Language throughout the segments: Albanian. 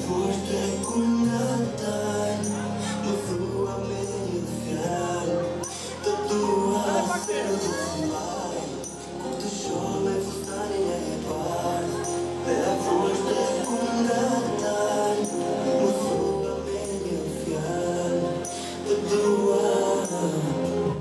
foste com Natal, uma flua meio fiel, tua cena do mar, quando chove voltar e é paz. Foste com Natal, uma flua meio fiel, tua.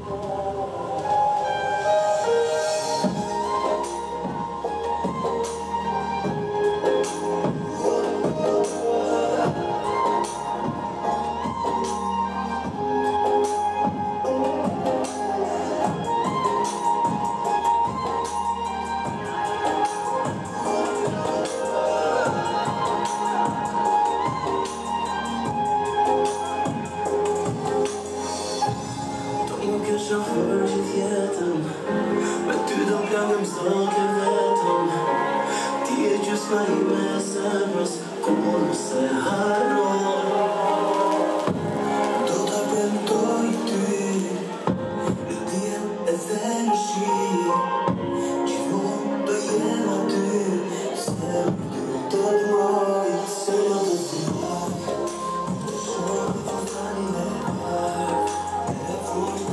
Chauffeur, je viens mais tu dors bien comme ça que vêtem. Ti är just vad i mig sämres, kommer se här och då tar vem då i du, det är energi. Ci vuoi togliere tu, sei tu tot moi, sei lo tu fai. Quando sono lontani nel mare, e fuori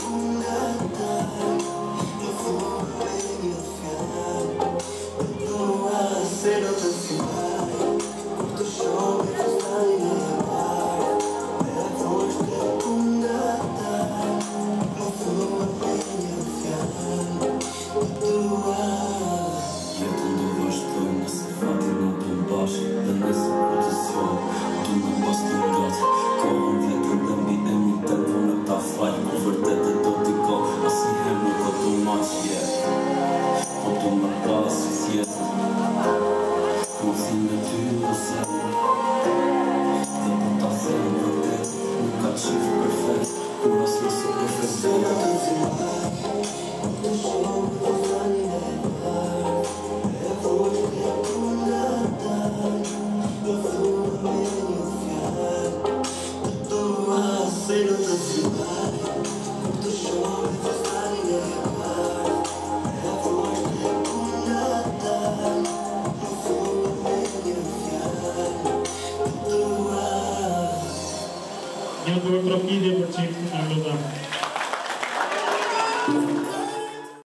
se non ti fai, quando chove tu stai nel mare, per forte pungata, non flua bene al fianco, tua. Я буду ваш дом, насыпати на Донбаш, донесу protezione, tu non posso ingrat, con vietul de mi emite, pune ta fai, convertete tot i go, asi hemnu ko tu maç je, po tu më pasi s'jet, mo si me ty o sen, dhe po ta them vërtet, nuk ka qif perfekt, kur as nëse perfekt. Se non ti fai, quando chove tu stai nel mare, per forte pungata, non flua bene al fianco, tua. Se non ti fai, quando chove tu stai nel mare, per forte pungata, non flua bene al fianco, tua. Një duhet rëpidje për qenë në lëdha.